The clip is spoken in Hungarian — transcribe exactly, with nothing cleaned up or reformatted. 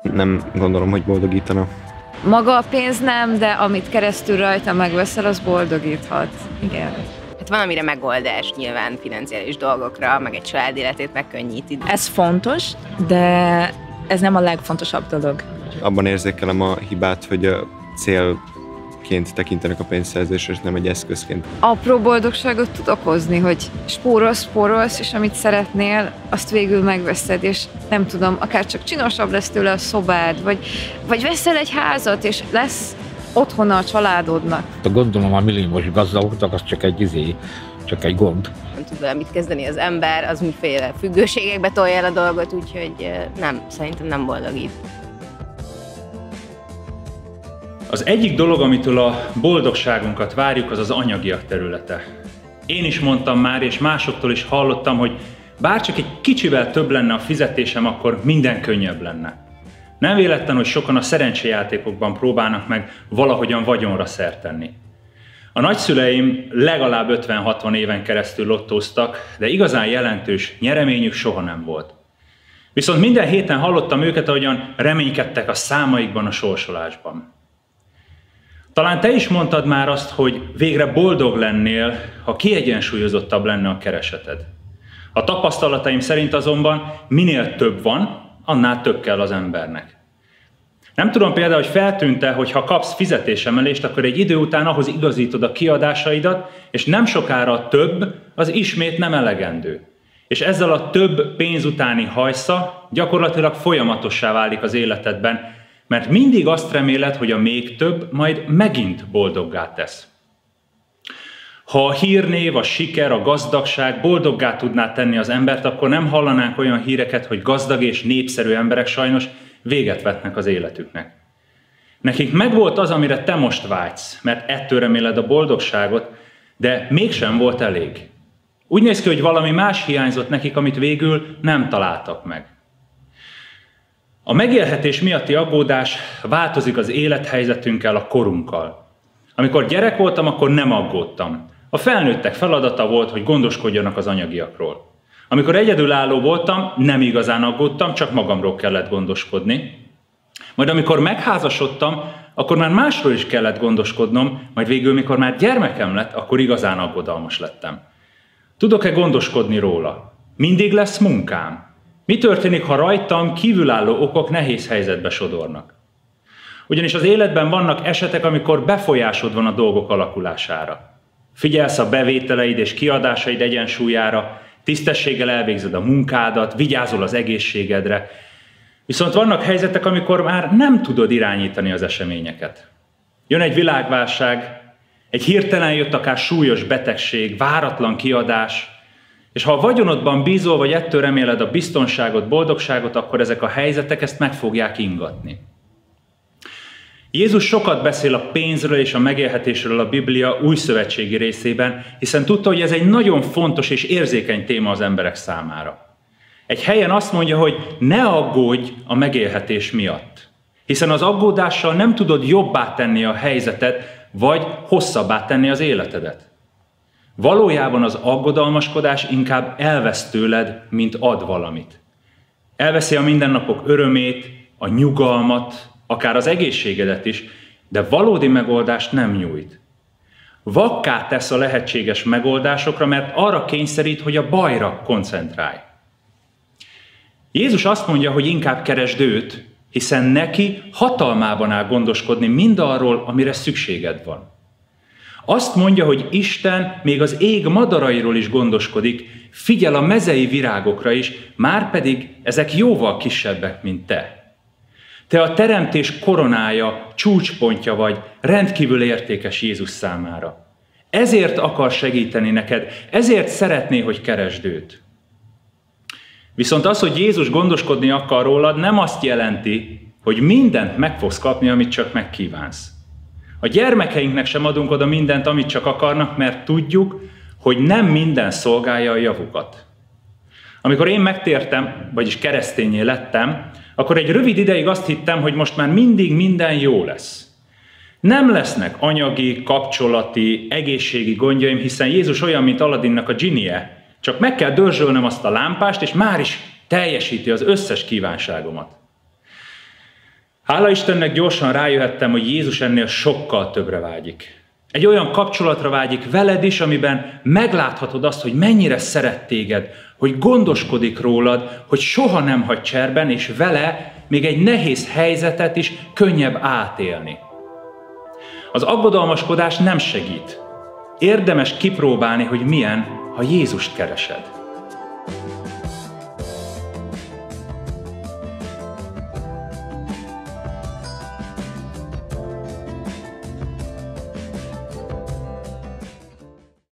Nem gondolom, hogy boldogítana. Maga a pénz nem, de amit keresztül rajta megveszel, az boldogíthat. Igen. Hát van, amire megoldás, nyilván financiális dolgokra, meg egy család életét megkönnyíti. Ez fontos, de ez nem a legfontosabb dolog. Abban érzékelem a hibát, hogy a célként tekintenek a pénzszerzésre, és nem egy eszközként. Apró boldogságot tud okozni, hogy spórolsz, spórolsz, és amit szeretnél, azt végül megveszed, és nem tudom, akár csak csinosabb lesz tőle a szobád, vagy, vagy veszel egy házat, és lesz otthona a családodnak. Gondolom a milliómos gazdagoknak az csak egy izé, csak egy gond. Nem tud vele mit kezdeni az ember, az mindenféle függőségekbe tolja el a dolgot, úgyhogy nem, szerintem nem boldogít. Az egyik dolog, amitől a boldogságunkat várjuk, az az anyagiak területe. Én is mondtam már, és másoktól is hallottam, hogy bár csak egy kicsivel több lenne a fizetésem, akkor minden könnyebb lenne. Nem véletlen, hogy sokan a szerencsejátékokban próbálnak meg valahogyan vagyonra szert tenni. A nagyszüleim legalább ötven-hatvan éven keresztül lottóztak, de igazán jelentős nyereményük soha nem volt. Viszont minden héten hallottam őket, ahogyan reménykedtek a számaikban, a sorsolásban. Talán te is mondtad már azt, hogy végre boldog lennél, ha kiegyensúlyozottabb lenne a kereseted. A tapasztalataim szerint azonban minél több van, annál több kell az embernek. Nem tudom például, hogy feltűnt-e, hogy ha kapsz fizetésemelést, akkor egy idő után ahhoz igazítod a kiadásaidat, és nem sokára több, az ismét nem elegendő. És ezzel a több pénz utáni hajsza gyakorlatilag folyamatossá válik az életedben, mert mindig azt reméled, hogy a még több majd megint boldoggá tesz. Ha a hírnév, a siker, a gazdagság boldoggá tudná tenni az embert, akkor nem hallanánk olyan híreket, hogy gazdag és népszerű emberek sajnos véget vetnek az életüknek. Nekik megvolt az, amire te most vágysz, mert ettől reméled a boldogságot, de mégsem volt elég. Úgy néz ki, hogy valami más hiányzott nekik, amit végül nem találtak meg. A megélhetés miatti aggódás változik az élethelyzetünkkel, a korunkkal. Amikor gyerek voltam, akkor nem aggódtam. A felnőttek feladata volt, hogy gondoskodjanak az anyagiakról. Amikor egyedülálló voltam, nem igazán aggódtam, csak magamról kellett gondoskodni. Majd amikor megházasodtam, akkor már másról is kellett gondoskodnom, majd végül, mikor már gyermekem lett, akkor igazán aggodalmas lettem. Tudok-e gondoskodni róla? Mindig lesz munkám? Mi történik, ha rajtam kívülálló okok nehéz helyzetbe sodornak? Ugyanis az életben vannak esetek, amikor befolyásod van a dolgok alakulására. Figyelsz a bevételeid és kiadásaid egyensúlyára, tisztességgel elvégzed a munkádat, vigyázol az egészségedre. Viszont vannak helyzetek, amikor már nem tudod irányítani az eseményeket. Jön egy világválság, egy hirtelen jött akár súlyos betegség, váratlan kiadás, és ha a vagyonodban bízol, vagy ettől reméled a biztonságot, boldogságot, akkor ezek a helyzetek ezt meg fogják ingatni. Jézus sokat beszél a pénzről és a megélhetésről a Biblia újszövetségi részében, hiszen tudta, hogy ez egy nagyon fontos és érzékeny téma az emberek számára. Egy helyen azt mondja, hogy ne aggódj a megélhetés miatt, hiszen az aggódással nem tudod jobbá tenni a helyzetet, vagy hosszabbá tenni az életedet. Valójában az aggodalmaskodás inkább elvesz tőled, mint ad valamit. Elveszi a mindennapok örömét, a nyugalmat, akár az egészségedet is, de valódi megoldást nem nyújt. Vakká tesz a lehetséges megoldásokra, mert arra kényszerít, hogy a bajra koncentrálj. Jézus azt mondja, hogy inkább keresd őt, hiszen neki hatalmában áll gondoskodni mindarról, amire szükséged van. Azt mondja, hogy Isten még az ég madarairól is gondoskodik, figyel a mezei virágokra is, márpedig ezek jóval kisebbek, mint te. Te a teremtés koronája, csúcspontja vagy, rendkívül értékes Jézus számára. Ezért akar segíteni neked, ezért szeretné, hogy keresd őt. Viszont az, hogy Jézus gondoskodni akar rólad, nem azt jelenti, hogy mindent meg fogsz kapni, amit csak megkívánsz. A gyermekeinknek sem adunk oda mindent, amit csak akarnak, mert tudjuk, hogy nem minden szolgálja a javukat. Amikor én megtértem, vagyis kereszténnyé lettem, akkor egy rövid ideig azt hittem, hogy most már mindig minden jó lesz. Nem lesznek anyagi, kapcsolati, egészségi gondjaim, hiszen Jézus olyan, mint Aladdinnak a dzsinie. Csak meg kell dörzsölnöm azt a lámpást, és már is teljesíti az összes kívánságomat. Hála Istennek gyorsan rájöhettem, hogy Jézus ennél sokkal többre vágyik. Egy olyan kapcsolatra vágyik veled is, amiben megláthatod azt, hogy mennyire szeret téged, hogy gondoskodik rólad, hogy soha nem hagy cserben, és vele még egy nehéz helyzetet is könnyebb átélni. Az aggodalmaskodás nem segít. Érdemes kipróbálni, hogy milyen, ha Jézust keresed.